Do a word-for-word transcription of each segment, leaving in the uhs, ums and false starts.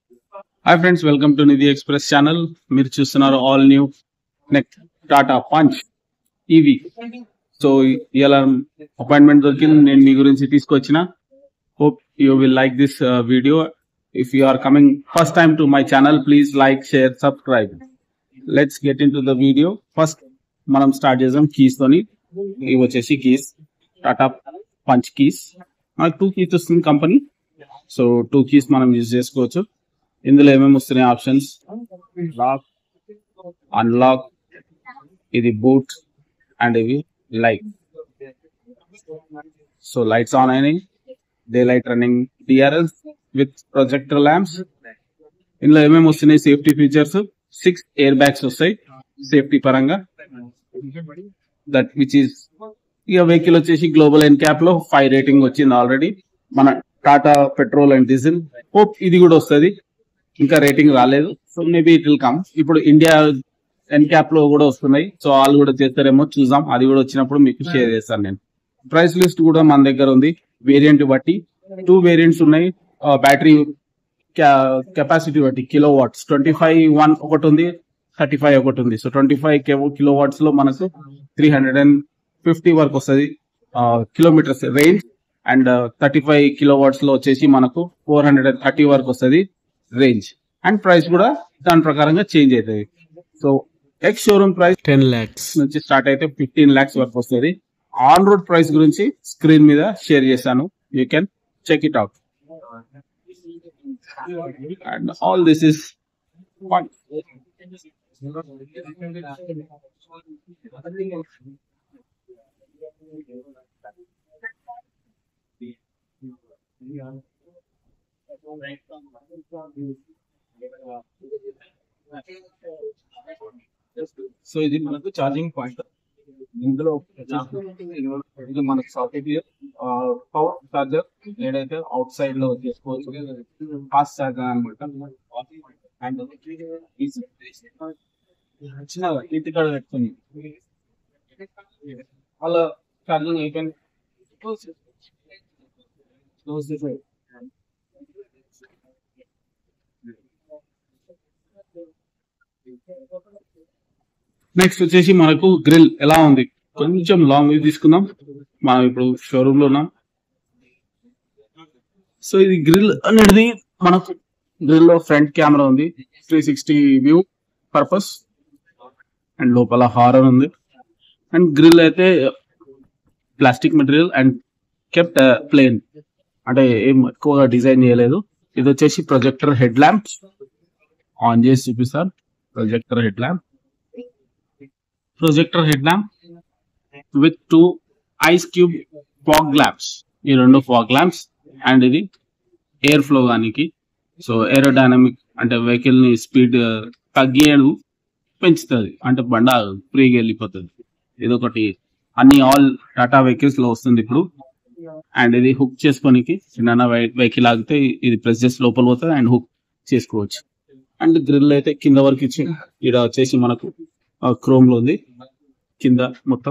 Hi friends, welcome to Nidhi Express channel. మీరు చూస్తున్నారు all new నెక్ టాటా పంచ్ ఈవీ. సో ఇలా అపాయింట్మెంట్ దొరికింది, నేను మీ గురించి తీసుకొచ్చిన. Hope you will like this video. If you are coming first time to my channel, please like, share, subscribe. Let's get in to video వీడియో. ఫస్ట్ మనం స్టార్ట్ చేద్దాం కీస్ తోని. ఇవి వచ్చేసి కీస్, టాటా పంచ్ కీస్. మనకు టూ కీస్ వస్తుంది company. So two keys మనం యూజ్ చేసుకోవచ్చు. ఇందులో ఏమేమి వస్తున్నాయి ఆప్షన్స్: లాక్, అన్లాక్, ఇది బూట్ అండ్ ఇవి లైట్. సో లైట్స్ ఆన్ అయినాయి, day light running DRLs with projector lamps. ఇందులో ఏమేమి వస్తున్నాయి safety features: six airbags వస్తాయి సేఫ్టీ పరంగా. దట్ విచ్ ఈస్ ఇక వెహికల్ వచ్చేసి గ్లోబల్ ఎన్క్యాప్ లో ఫైవ్ రేటింగ్ వచ్చింది ఆల్రెడీ. మన Tata petrol and diesel. Hope ఇది కూడా వస్తుంది, ఇంకా రేటింగ్ రాలేదు. So maybe it will come. ఇప్పుడు ఇండియా ఎన్క్యాప్ లో కూడా వస్తున్నాయి, సో వాళ్ళు కూడా చేస్తారేమో, చూద్దాం. అది కూడా వచ్చినప్పుడు మీకు షేర్ చేస్తాను నేను. ప్రైస్ లిస్ట్ కూడా మన దగ్గర ఉంది వేరియంట్ బట్టి. టూ వేరియంట్స్ ఉన్నాయి. బ్యాటరీ కెపాసిటీ బట్టి kilowatts twenty five one ఒకటి ఉంది, థర్టీ ఫైవ్ ఒకటి ఉంది. So twenty five kilowatts లో మనకు త్రీ హండ్రెడ్ అండ్ ఫిఫ్టీ వరకు వస్తుంది kilometres range. And thirty five kilowatts లో వచ్చేసి మనకు ఫోర్ హండ్రెడ్ అండ్ థర్టీ వరకు వస్తుంది రేంజ్. అండ్ ప్రైస్ కూడా దాని ప్రకారంగా చేంజ్ అవుతుంది. So ex showroom price ten lakhs నుంచి స్టార్ట్ అయితే ఫిఫ్టీన్ ల్యాక్స్ వరకు వస్తుంది. ఆన్ రోడ్ ప్రైస్ గురించి స్క్రీన్ మీద షేర్ చేశాను, you can check it out. And all this is fun. So ఇది మనకు ఛార్జింగ్ పాయింట్. ఇందులో ఇది మనకు సాకెట్, పవర్ చార్జర్ ఏదైతే అవుట్ సైడ్ లో చేసుకోవచ్చు, ఫాస్ట్ చార్జర్ అనమాట. అండ్ చిన్నగా ఇంటి కాడ పెట్టుకుని వాళ్ళ ఛార్జింగ్ అయిపోయింది. నెక్స్ట్ వచ్చేసి మనకు గ్రిల్ ఎలా ఉంది, కొంచెం లాంగ్ వ్యూ తీసుకుందాం. మనం ఇప్పుడు షోరూమ్ లో ఉన్నాం. సో ఇది గ్రిల్ అనేది మనకు గ్రిల్ లో ఫ్రంట్ కెమెరా ఉంది, three sixty view purpose. And లోపల హారర్ ఉంది. అండ్ గ్రిల్ అయితే plastic material and kept plain, అంటే ఏం ఎక్కువగా డిజైన్ చేయలేదు. ఇది వచ్చేసి ప్రొజెక్టర్ హెడ్ ల్యాంప్. ఆన్ చేసి చూపిస్తారు. Projector head lamp, projector head lamp with two ice cube fog lamps. ఈ రెండు ఫాగ్ ల్యాంప్స్. అండ్ ఇది ఎయిర్ ఫ్లో దానికి. సో ఏరోడైనమిక్ అంటే వెహికల్ ని స్పీడ్ తగ్గేయడం పెంచుతుంది, అంటే బండ ఫ్రీగా వెళ్ళిపోతుంది. ఇదొకటి అన్ని ఆల్ టాటా వెహికల్స్ లో వస్తుంది ఇప్పుడు. అండ్ ఇది హుక్ చేసుకోనికి చిన్న వెహికల్ ఆగితే ఇది ప్రెస్ చేసి లోపల పోతుంది అండ్ హుక్ చేసుకోవచ్చు. అండ్ గ్రిల్ అయితే కింద వరకు ఇచ్చి, ఇక్కడ వచ్చేసి మనకు క్రోమ్ లో ఉంది కింద మొత్తం.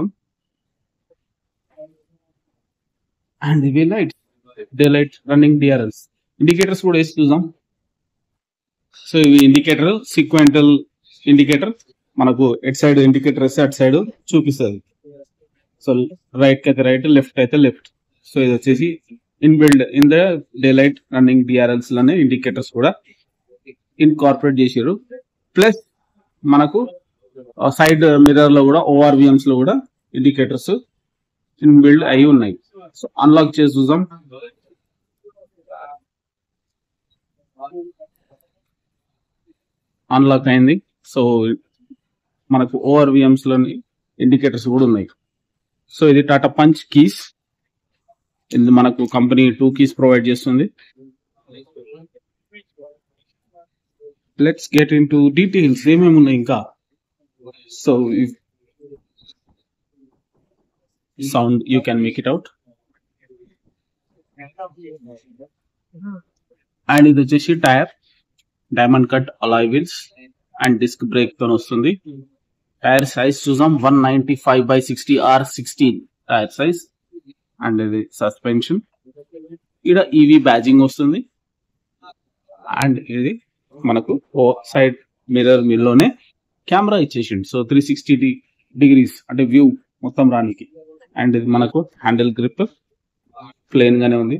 అండ్ ఇవి light, day light running DRLs. Indicators కూడా వేసి చూద్దాం. సో ఇవి ఇండికేటర్, సీక్వెంటల్ ఇండికేటర్. మనకు ఎట్ సైడ్ ఇండికేటర్ వేస్తే అటు సైడ్ చూపిస్తుంది. సో రైట్ కి అయితే రైట్, లెఫ్ట్ అయితే లెఫ్ట్. సో ఇది వచ్చేసి inbuilt in the day light running DRLs లోనే ఇండికేటర్స్ కూడా ఇన్కార్పొరేట్ చేసారు. ప్లస్ మనకు సైడ్ మిర్రర్ లో కూడా ఓఆర్విఎంస్ లో కూడా ఇండికేటర్స్ ఇన్బిల్డ్ అయి ఉన్నాయి. సో అన్లాక్ చేసి చూద్దాం. అన్లాక్ అయింది. సో మనకు ఓఆర్విఎంస్ లోని ఇండికేటర్స్ కూడా ఉన్నాయి. సో ఇది టాటా పంచ్ కీస్. ఇది మనకు కంపెనీ టూ కీస్ ప్రొవైడ్ చేస్తుంది. లెట్స్ గెట్ ఇన్ టు డీటెయిల్స్, ఏమేమి ఉన్నాయి ఇంకా. So sound you can make it out. And ఇది వచ్చేసి tyre, diamond cut alloy wheels and disc brake తో వస్తుంది. టైర్ సైజ్ చూసాం, one ninety five by sixty R sixteen tyre size. And ఇది సస్పెన్షన్. ఇక్కడ ఈవీ బ్యాజింగ్ వస్తుంది. And ఇది మనకు ఓ సైడ్ మిర్రర్ మిల్లోనే కెమెరా ఇచ్చేసిండు. సో త్రీ సిక్స్టీ డిగ్రీస్ అంటే వ్యూ మొత్తం రానికి. అండ్ ఇది మనకు హ్యాండిల్ గ్రిప్ ప్లెయిన్ గానే ఉంది.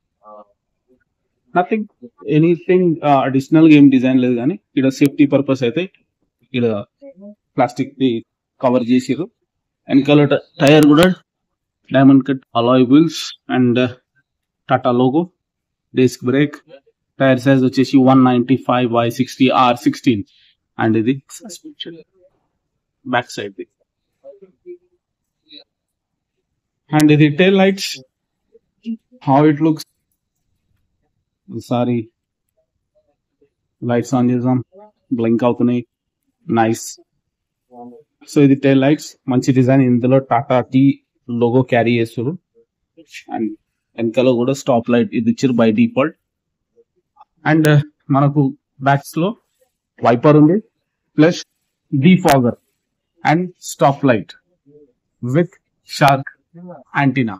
నథింగ్ ఎనీథింగ్ అడిషనల్ గా ఏం డిజైన్ లేదు, కానీ ఇక్కడ సేఫ్టీ పర్పస్ అయితే ఇక్కడ ప్లాస్టిక్ ది కవర్ చేసిర్రు. వెనకాల టైర్ కూడా diamond cut alloy wheels and Tata logo. Disc brake. Tyre size వచ్చేసి one ninety five by sixty R sixteen. And ఇది బ్యాక్ సైడ్ ది. అండ్ ఇది tail lights, how it looks. Sorry lights on చేద్దాం, blink అవుతున్నాయి. Nice. So ఇది tail lights, మంచి design. ఇందులో Tata T logo carry చేస్తారు. అండ్ వెనకాల కూడా స్టాప్ లైట్ ఇది ఇచ్చారు బై డిఫాల్ట్. అండ్ మనకు బ్యాక్స్ లో వైపర్ ఉంది, plus defogger and stop light with shark antenna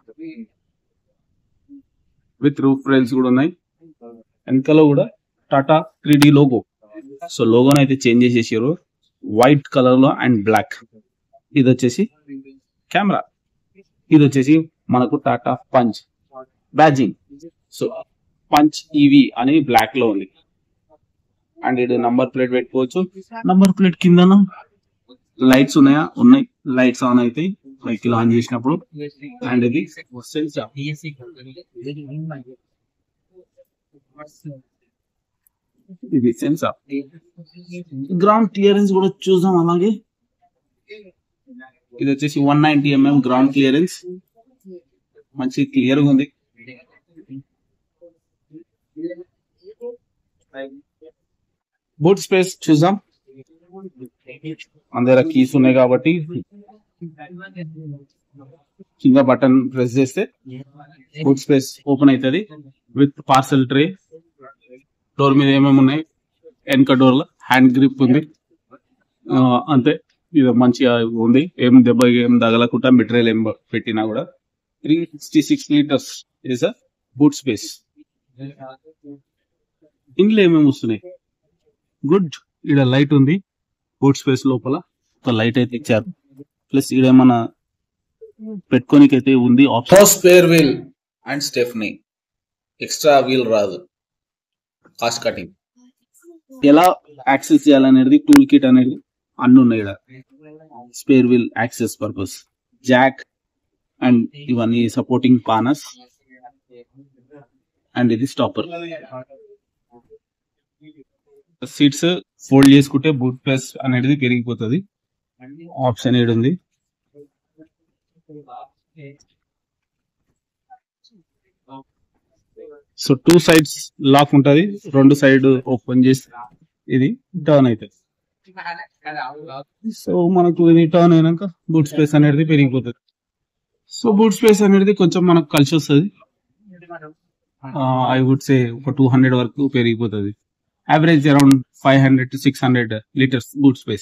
with roof rails కూడా ఉన్నాయి. వెనకాల కూడా Tata three D logo. So లోగోని అయితే చేంజ్ చేసేసారు వైట్ కలర్ లో అండ్ బ్లాక్. ఇది వచ్చేసి కెమెరా. ఇది వచ్చేసి మనకు Tata Punch badging. So Punch EV అని బ్లాక్ లో ఉంది. అండ్ ఇది నంబర్ ప్లేట్ పెట్టుకోవచ్చు. నంబర్ ప్లేట్ కింద లైట్స్ ఉన్నాయా? ఉన్నాయి. లైట్స్ ఆన్ అవుతాయి వెహికల్ ఆన్ చేసినప్పుడు. అండ్ ఇది ఇది సెన్సార్. గ్రౌండ్ క్లియరెన్స్ కూడా చూద్దాం. అలాగే ఇది వచ్చేసి one ninety mm ground clearance, మంచి క్లియర్ గా ఉంది. బూట్ స్పేస్ చూద్దాం. మన దగ్గర కీస్ ఉన్నాయి కాబట్టి కింద బటన్ ప్రెస్ చేస్తే బూట్ స్పేస్ ఓపెన్ అవుతుంది విత్ పార్సల్ ట్రే. డోర్ మీద ఏమేమి ఉన్నాయి? వెనక డోర్ లో హ్యాండ్ గ్రిప్ ఉంది, అంతే. ఇది మంచిగా ఉంది, ఏం దెబ్బ ఏం తగలకుండా మెటీరియల్ ఏం పెట్టినా కూడా. Three sixty six litres is a boot space. ఇందులో ఏమేమి వస్తున్నాయి? గుడ్. ఇక్కడ లైట్ ఉంది బూట్ స్పేస్ లోపల, ఒక లైట్ అయితే ఇచ్చారు. ప్లస్ ఇక్కడ ఏమన్నా పెట్టుకోనికి అయితే ఉంది option. Spare wheel and stepney. Extra wheel రాదు. కాస్ట్ కటింగ్ ఎలా యాక్సెస్ చేయాలనేది టూల్ కిట్ అనేది అన్ని ఉన్నాయి ఇక్కడ. Spare wheel access purpose, jack and ఇవన్నీ సపోర్టింగ్ పానస్. అండ్ ఇది స్టాపర్. సీట్స్ ఫోల్డ్ చేసుకుంటే బూట్ స్పేస్ అనేది పెరిగిపోతుంది. ఆప్షన్ ఏడు ఉంది. సో టూ సైడ్స్ లాక్ ఉంటది, రెండు సైడ్ ఓపెన్ చేసి ఇది టర్న్ అవుతుంది. సో మనకు ఇది టర్న్ అయినాక బూట్ స్పేస్ అనేది పెరిగిపోతుంది. సో బూట్ స్పేస్ అనేది కొంచెం మనకు కలిసి వస్తుంది. ఐ వుడ్ సే ఒక టూ హండ్రెడ్ వరకు పెరిగిపోతుంది. Average around five hundred to six hundred litres boot space.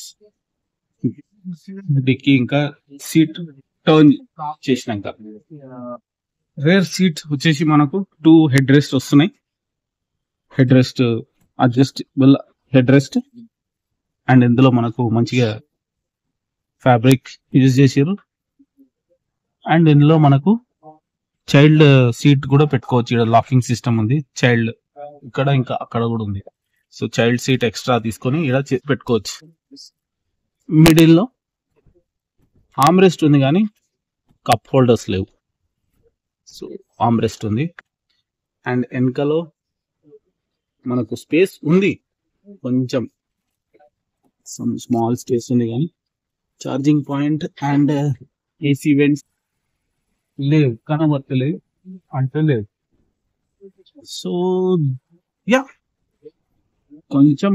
Dicky ఇంకా సీట్ టర్న్ చేసినాక రేర్ సీట్ వచ్చేసి మనకు టూ హెడ్ రెస్ట్ వస్తున్నాయి. Head rest adjustable head rest. And ఇందులో మనకు మంచిగా ఫ్యాబ్రిక్ యూజ్ చేసారు. అండ్ ఇందులో మనకు చైల్డ్ సీట్ కూడా పెట్టుకోవచ్చు. ఇక్కడ లాకింగ్ సిస్టమ్ ఉంది. చైల్డ్ ఇక్కడ ఇంకా అక్కడ కూడా ఉంది. సో చైల్డ్ సీట్ ఎక్స్ట్రా తీసుకొని ఇక్కడ పెట్టుకోవచ్చు. మిడిల్ లో ఆర్మ్ రెస్ట్ ఉంది కానీ కప్ హోల్డర్స్ లేవు. సో ఆర్మ్ రెస్ట్ ఉంది. అండ్ వెనకలో మనకు స్పేస్ ఉంది, కొంచెం స్మాల్ స్పేస్ ఉంది కానీ charging point and AC vents లేవు, కనబడతలేదు అంటే లేదు. సో యా కొంచెం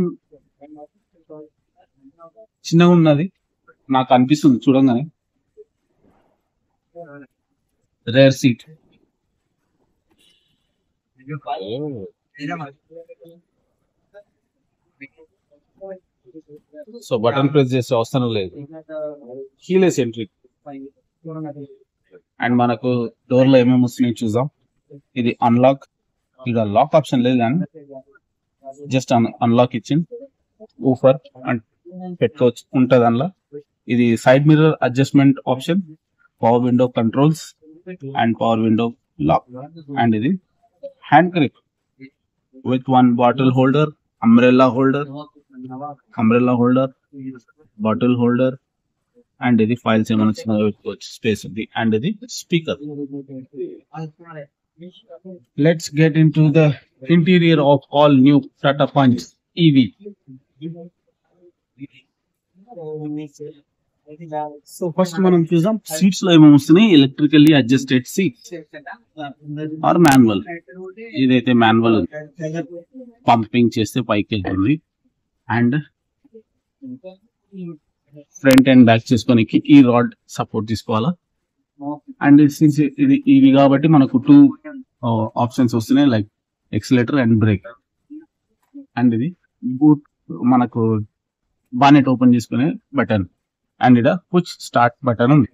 చిన్నగా ఉన్నది నాకు అనిపిస్తుంది చూడంగానే. Rear seat. So button press చేసే అవసరం లేదు. Keyless entry. అండ్ మనకు డోర్ లో ఏమేమి వస్తున్నాయి చూద్దాం. ఇది అన్లాక్. ఇక్కడ లాక్ ఆప్షన్ లేదు కానీ జస్ట్ అన్లాక్ ఇచ్చింది ఊఫర్ అండ్ పెట్టుకోవచ్చు ఉంటుంది అందులో. ఇది side mirror adjustment option, power window controls and power window lock. And ఇది hand grip with one bottle holder, umbrella holder, umbrella holder, bottle holder. And ఇది files ఏమైనా చిన్నగా పెట్టుకోవచ్చు, స్పేస్ ఉంది. అండ్ ఇది speaker. Let's get in to the interior of all new Tata Punch EV. So first మనం చూద్దాం seats లో ఏమేమి వస్తున్నాయి. Electrically adjusted seats are manual. ఇదైతే మాన్యువల్, పంపింగ్ చేస్తే పైకి వెళ్తుంది. అండ్ ఫ్రంట్ అండ్ బ్యాక్ చేసుకోనికి ఈ రాడ్ సపోర్ట్ తీసుకోవాలా. అండ్ సిన్స్ ఇది ఇవి కాబట్టి మనకు టూ ఆప్షన్స్ వస్తున్నాయి, like accelerator and brake. And ఇది బూట్, మనకు బానెట్ ఓపెన్ చేసుకునే బటన్. అండ్ ఇక్కడ పుష్ స్టార్ట్ బటన్ ఉంది.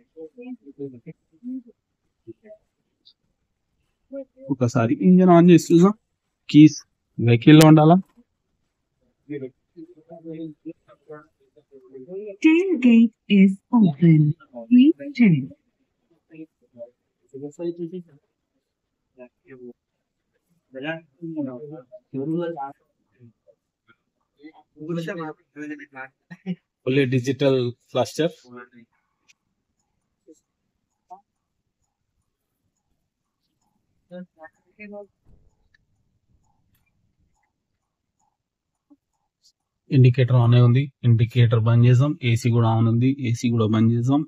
ఒకసారి ఇంజన్ ఆన్ చేసి చూసాం. కీస్ వెహికల్ లో ఉండాలా. Tailgate is open. Please check. Fully digital cluster. Indicator on అయి ఉంది. ఇండికేటర్ బంద్ చేద్దాం. ఏసీ కూడా ఆన్ ఉంది. ఏసీ కూడా బంద్ చేద్దాం.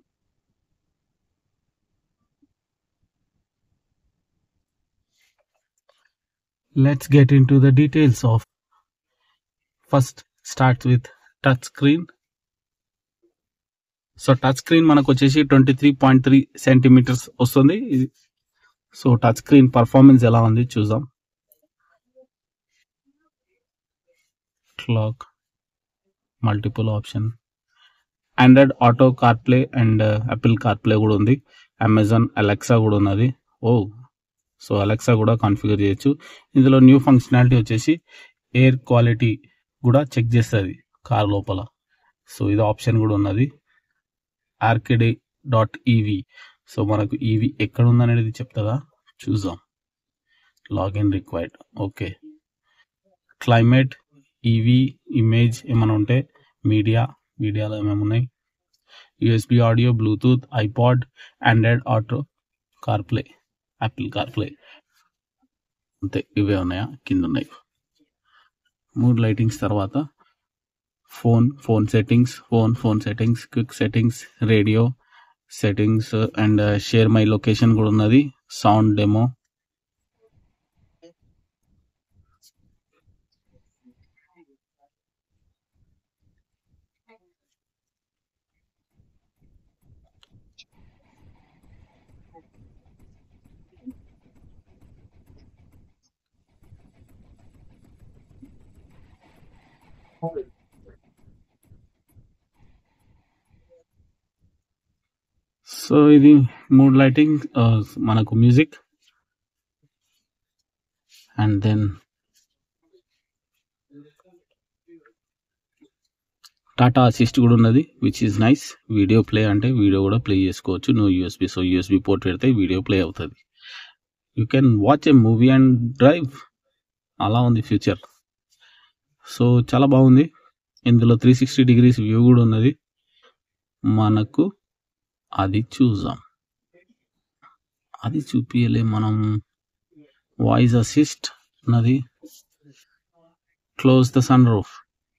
Let's get into the details of. First starts with touch screen. So touch screen మనకు వచ్చేసి twenty three point three centimetres వస్తుంది. సో టచ్ స్క్రీన్ పర్ఫార్మెన్స్ ఎలా ఉంది చూద్దాం. Clock, multiple option, Android Auto CarPlay and Apple CarPlay కూడా ఉంది. Amazon Alexa కూడా ఉన్నది. ఓ సో అలెక్సా కూడా కాన్ఫిగర్ చేయొచ్చు. ఇందులో న్యూ ఫంక్షనాలిటీ వచ్చేసి ఎయిర్ క్వాలిటీ కూడా చెక్ చేస్తుంది కార్ లోపల. సో ఇది ఆప్షన్ కూడా ఉన్నది. Arcade dot EV. సో మనకు ఈవీ ఎక్కడ ఉందనేది చెప్తుందా చూద్దాం. Login required. Okay. Climate, EV, image ఏమైనా ఉంటే, మీడియా, మీడియాలో ఏమేమి ఉన్నాయి, USB audio, Bluetooth, iPod, Android Auto CarPlay, Apple CarPlay, అంతే. ఇవే ఉన్నాయా? కింద ఉన్నాయి. మూడు లైటింగ్స్ తర్వాత phone, phone settings, phone phone settings, quick settings, radio settings and share my location కూడా ఉన్నది. Sound demo. సో ఇది మూడ్ లైటింగ్, మనకు music and then Tata assist కూడా ఉన్నది, which is nice. Video play అంటే వీడియో కూడా ప్లే చేసుకోవచ్చు. No USB, so USB port పెడితే వీడియో ప్లే అవుతుంది. You can watch a movie and drive. అలా ఉంది ఫ్యూచర్. సో చాలా బాగుంది. ఇందులో త్రీ సిక్స్టీ డిగ్రీస్ వ్యూ కూడా ఉన్నది. మనకు అది చూద్దాం. అది చూపియలే మనం. వాయిస్ అసిస్ట్ ఉన్నది. Close the sunroof.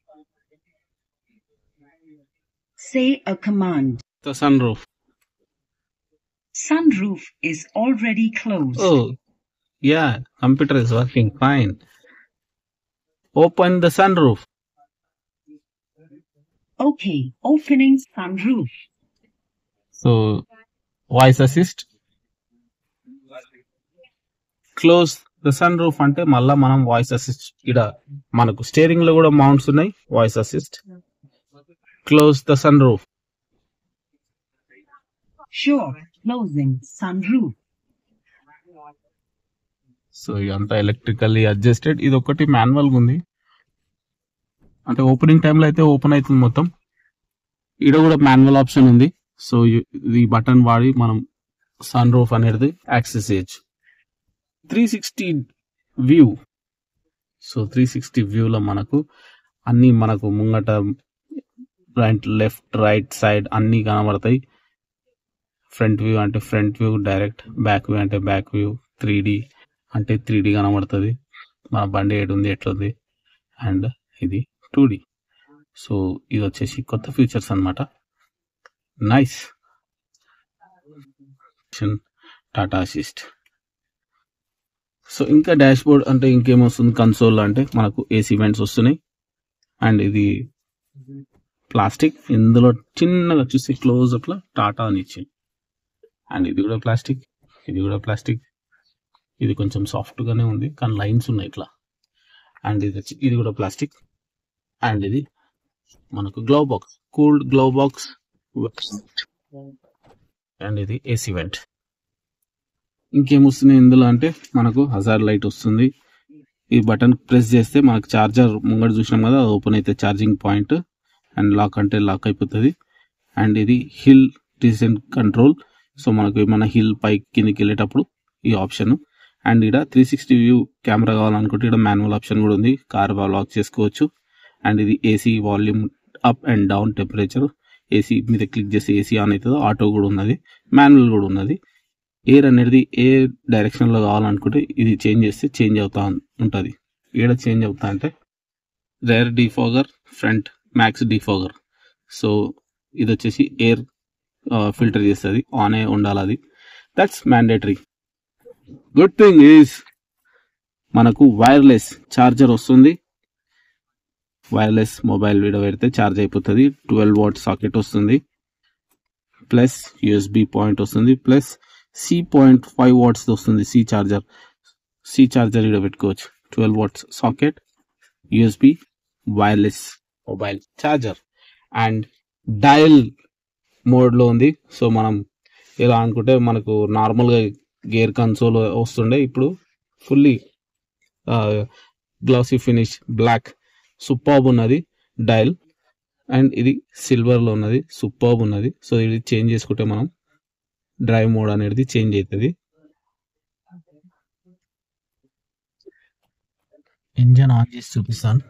Say a command. The sunroof. Sunroof is already closed. Oh, yeah, computer is working fine. Open the sunroof. Okay, opening sunroof. So, voice assist. Close the sunroof అంటే మళ్ళా మనం voice assist, ఇక్కడ మనకు steering లో కూడా mounts ఉన్నాయి. Voice assist. Close the sunroof. Sure, closing sunroof. So ఇదంతా electrically adjusted. ఇది ఒకటి మాన్యువల్ ఉంది. అంటే ఓపెనింగ్ టైంలో అయితే ఓపెన్ అవుతుంది మొత్తం. ఇక్కడ కూడా మాన్యువల్ ఆప్షన్ ఉంది. సో ఈ బటన్ వాడి మనం సన్ రూఫ్ అనేది యాక్సెస్ చేయొచ్చు. Three sixty view. So three sixty వ్యూలో మనకు అన్ని మనకు ముంగట రైట్ లెఫ్ట్ రైట్ సైడ్ అన్నీ కనబడతాయి. ఫ్రంట్ వ్యూ అంటే front view direct, back view అంటే బ్యాక్ వ్యూ, త్రీ డి అంటే త్రీ డి కనబడుతుంది, మన బండి ఏడు ఉంది ఎట్లుంది, అండ్ ఇది టూ డి. సో ఇది వచ్చేసి కొత్త ఫీచర్స్ అనమాట. నైస్. టాటా అసిస్ట్. సో ఇంకా డాష్ బోర్డ్ అంటే ఇంకేమొస్తుంది, కన్సోల్ అంటే మనకు ఏసీ వెంట్స్ వస్తున్నాయి. అండ్ ఇది ప్లాస్టిక్, ఇందులో చిన్నగా చూసి క్లోజ్అప్లో టాటా అని ఇచ్చింది. అండ్ ఇది కూడా ప్లాస్టిక్, ఇది కూడా ప్లాస్టిక్. ఇది కొంచెం సాఫ్ట్గానే ఉంది కానీ లైన్స్ ఉన్నాయి ఇట్లా. అండ్ ఇది వచ్చి ఇది కూడా ప్లాస్టిక్. అండ్ ఇది మనకు glove box, cooled glove box. And ఇది ఏసీ వెంట్. ఇంకేమొస్తుంది ఇందులో అంటే మనకు హజార్ లైట్ వస్తుంది. ఈ బటన్ ప్రెస్ చేస్తే మనకు చార్జర్ ముంగడు చూసినాం కదా, అది ఓపెన్ అయితే ఛార్జింగ్ పాయింట్. అండ్ లాక్ అంటే లాక్ అయిపోతుంది. అండ్ ఇది హిల్ డిసెంట్ కంట్రోల్. సో మనకు ఏమైనా హిల్ పైకి కిందికి వెళ్ళేటప్పుడు ఈ ఆప్షన్. అండ్ ఇక్కడ త్రీ సిక్స్టీ వ్యూ కెమెరా కావాలనుకుంటే ఇక్కడ మాన్యువల్ ఆప్షన్ కూడా ఉంది, కార్ లాక్ చేసుకోవచ్చు. అండ్ ఇది AC volume up and down, temperature, AC మీద క్లిక్ చేస్తే ఏసీ ఆన్ అవుతుంది. ఆటో కూడా ఉన్నది, మాన్యువల్ కూడా ఉన్నది. ఎయిర్ అనేది ఏ డైరెక్షన్లో కావాలనుకుంటే ఇది చేంజ్ చేస్తే చేంజ్ అవుతా ఉంటుంది. ఏడ చేంజ్ అవుతా అంటే rear defogger, front max defogger. So ఇది వచ్చేసి ఎయిర్ ఫిల్టర్ చేస్తుంది, ఆన్ అయి ఉండాలి అది. That's mandatory. Good thing is మనకు వైర్లెస్ ఛార్జర్ వస్తుంది. వైర్లెస్ మొబైల్ వీడియో పెడితే ఛార్జ్ అయిపోతుంది. ట్వెల్వ్ వాట్ సాకెట్ వస్తుంది, ప్లస్ యూఎస్బి పాయింట్ వస్తుంది, plus C point five watts వస్తుంది. సి ఛార్జర్, సి ఛార్జర్ ఇక్కడ పెట్టుకోవచ్చు. Twelve watts socket, USB, wireless mobile charger. And dial మోడ్లో ఉంది. సో మనం ఎలా అనుకుంటే మనకు నార్మల్గా గేర్ కన్సోల్ వస్తుండే, ఇప్పుడు fully glossy finish black superb ఉన్నది డయల్. అండ్ ఇది సిల్వర్లో ఉన్నది, సూపర్బ్ ఉన్నది. సో ఇది చేంజ్ చేసుకుంటే మనం డ్రైవ్ మోడ్ అనేది చేంజ్ అవుతుంది. ఇంజన్ ఆన్ చేసి చూపిస్తాను.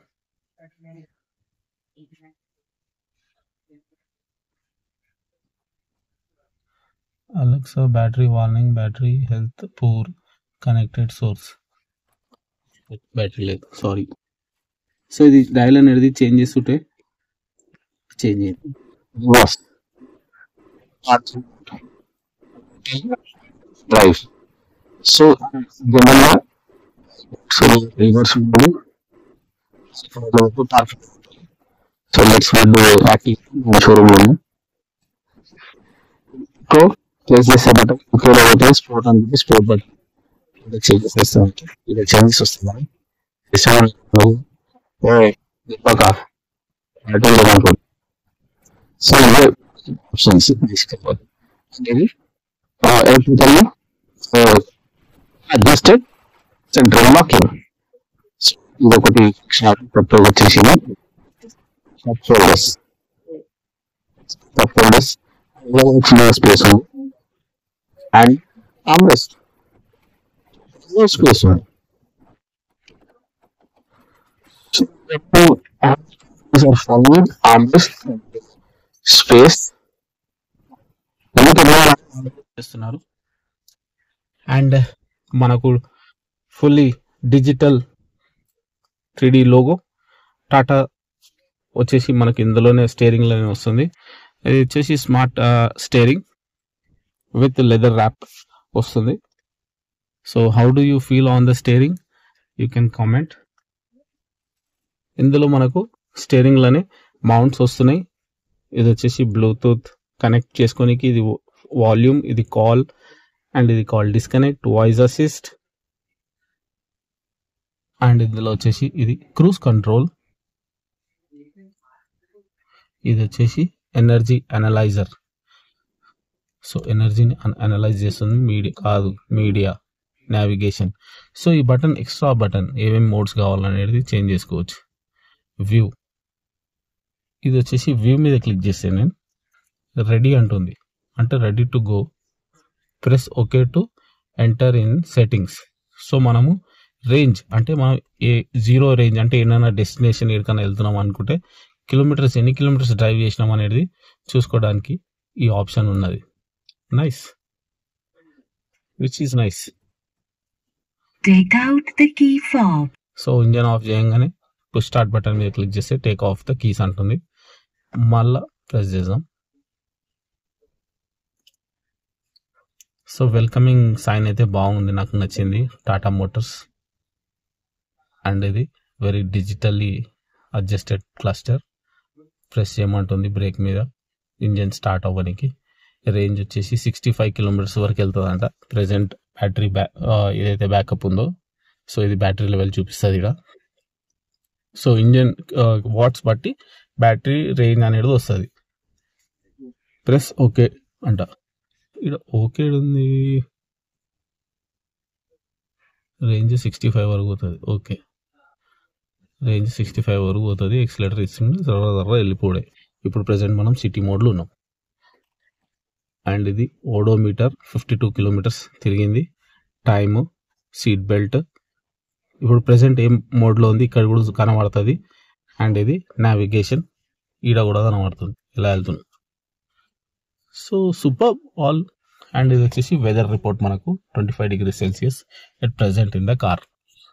Alexa battery warning, battery health poor, connected source. Battery లేదు, సారీ. సో ఇది డయల్ అనేది చేంజ్ చేస్తుంటే చేంజ్ అయింది. డ్రైవ్. సో జనరల్గా సో రివర్స్ ఉంటుంది. సో లెట్స్ యాక్టివ్ షోరూమ్ ఉంది. సో ప్లేస్ చేసే బటన్ ఇంకోలో అయితే స్పోర్ట్ అని చెప్పి స్పోర్ట్ బటన్ ఇక్కడ చేంజ్ చేస్తా ఉంటే ఇక్కడ చేంజెస్ వస్తుంది. సో ఇవే ఆప్షన్స్ తీసుకోవాలి. అనేది అడ్జస్టెడ్ సెంట్రల్ లాకింగ్. ఇది ఒకటి షార్ట్ కట్ వచ్చేసి కప్ ఫోల్డర్స్, కప్ ఫోల్డర్స్ చిన్న స్పేస్ ఉంది. అండ్ ఆమ్రెస్ట్ స్పేస్ ఉంది. ఆమ్రెస్ట్ స్పేస్ చేస్తున్నారు. అండ్ మనకు fully digital three D logo Tata వచ్చేసి మనకి ఇందులోనే స్టీరింగ్లోనే వస్తుంది. ఇది వచ్చేసి smart steering with leather wrap వస్తుంది. So how do you feel on the steering, you can comment. ఇందులో మనకు స్టీరింగ్లోనే మౌంట్స్ వస్తున్నాయి. ఇది వచ్చేసి బ్లూటూత్ కనెక్ట్ చేసుకోనికి, ఇది వాల్యూమ్, ఇది కాల్, అండ్ ఇది call disconnect, voice assist. And ఇందులో వచ్చేసి ఇది క్రూజ్ కంట్రోల్. ఇది వచ్చేసి ఎనర్జీ అనలైజర్. సో ఎనర్జీని అనలైజ్ చేస్తుంది, మీడియా కాదు మీడియా నావిగేషన్. సో ఈ బటన్ ఎక్స్ట్రా బటన్ ఏమేమి మోడ్స్ కావాలనేది చేంజ్ చేసుకోవచ్చు. వ్యూ ఇది వచ్చేసి వ్యూ మీద క్లిక్ చేస్తే నేను రెడీ అంటుంది, అంటే ready to go. Press okay to enter in settings. So మనము రేంజ్ అంటే మనం ఏ జీరో రేంజ్ అంటే ఏదైనా డెస్టినేషన్ ఎక్కడికైనా వెళ్తున్నాం అనుకుంటే కిలోమీటర్స్ ఎన్ని కిలోమీటర్స్ డ్రైవ్ చేసినాం అనేది చూసుకోవడానికి ఈ ఆప్షన్ ఉన్నది. Nice, which is nice. Take out the key fob. So engine off చేయగానే పుష్ స్టార్ట్ బటన్ మీద క్లిక్ చేస్తే టేక్ ఆఫ్ ద కీస్ అంటుంది. మళ్ళా ప్రెస్ చేద్దాం. సో వెల్కమింగ్ సైన్ అయితే బాగుంది, నాకు నచ్చింది. టాటా మోటార్స్ అండ్ ఇది very digitally adjusted cluster. Press చేయమంటుంది బ్రేక్ మీద ఇంజన్ స్టార్ట్ అవ్వడానికి. రేంజ్ వచ్చేసి సిక్స్టీ ఫైవ్ కిలోమీటర్స్ వరకు వెళ్తుందంట. ప్రజెంట్ బ్యాటరీ బ్యా ఏదైతే బ్యాకప్ ఉందో సో ఇది బ్యాటరీ లెవెల్ చూపిస్తుంది ఇక్కడ. సో ఇంజన్ వాట్స్ బట్టి బ్యాటరీ రేంజ్ అనేది వస్తుంది. ప్రెస్ ఓకే అంట. ఇక్కడ ఓకే ఉంది, రేంజ్ సిక్స్టీ ఫైవ్ వరకు పోతుంది. ఓకే, రేంజ్ సిక్స్టీ ఫైవ్ వరకు పోతుంది. ఎక్సిలేటర్ ఇస్తుంది, తర్వాత తర్వాత వెళ్ళిపోవడే. ఇప్పుడు ప్రజెంట్ మనం సిటీ మోడ్లో ఉన్నాం. అండ్ ఇది ఓడోమీటర్ ఫిఫ్టీ టూ కిలోమీటర్స్ తిరిగింది. టైము, సీట్ బెల్ట్, ఇప్పుడు ప్రజెంట్ ఏం మోడ్లో ఉంది ఇక్కడ కూడా కనబడుతుంది. అండ్ ఇది నావిగేషన్, ఈడ కూడా కనబడుతుంది ఇలా వెళ్తుంది. So super all. అండ్ ఇది వచ్చేసి వెదర్ రిపోర్ట్ మనకు twenty five degree Celsius at present in the car.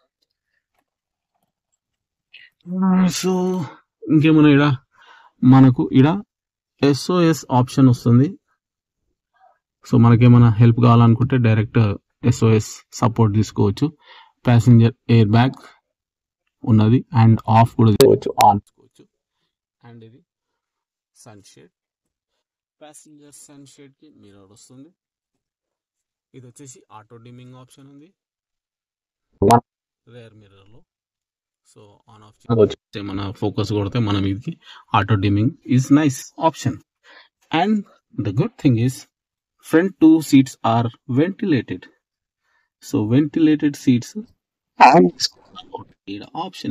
So ఇంకేమన్నా ఇడ మనకు ఇడ ఎస్ఓఎస్ ఆప్షన్ వస్తుంది. సో మనకేమైనా హెల్ప్ కావాలనుకుంటే డైరెక్ట్ ఎస్ఓఎస్ సపోర్ట్ తీసుకోవచ్చు. ప్యాసింజర్ ఎయిర్ బ్యాగ్ ఉన్నది అండ్ ఆఫ్ కూడా తీసుకోవచ్చు, ఆన్ చేసుకోవచ్చు. అండ్ ఇది సన్షేడ్, ప్యాసింజర్ సన్షేడ్ కి మిర్రర్ వస్తుంది. ఇది వచ్చేసి ఆటో డిమ్మింగ్ ఆప్షన్ ఉంది రేర్ మిర్రర్ లో. సో ఆన్ ఆఫ్ చేస్తే మన ఫోకస్ కొడితే మనం ఇది auto dimming is nice option. And the good thing is front two seats are ventilated. So ventilated seats option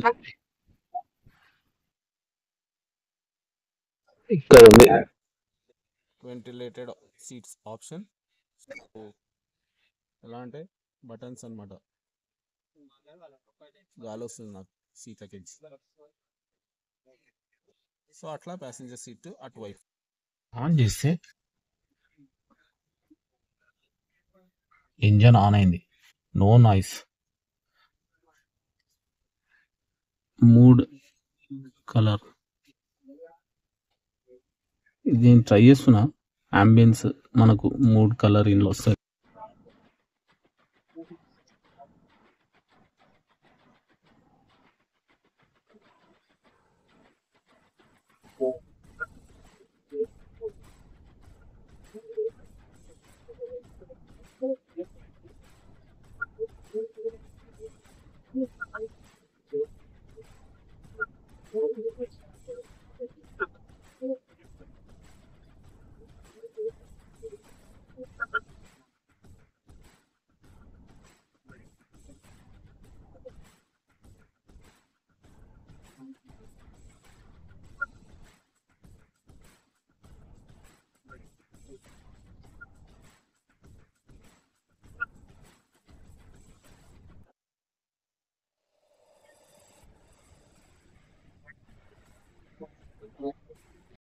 ఇక్కడ ఉంది. Ventilated seats option. ఎలా అంటే బటన్స్ అన్నమాట, గాలి వస్తుంది నాకు సీట్లకి. సో అట్లా ప్యాసింజర్ సీట్ అటువైపు ఆన్ చేస్తే ఇంజన్ ఆన్ అయింది, నో నాయిస్. మూడ్ కలర్ ఇది నేను ట్రై చేస్తున్నా. అంబియన్స్ మనకు మూడ్ కలర్ ఇందులో వస్తుంది.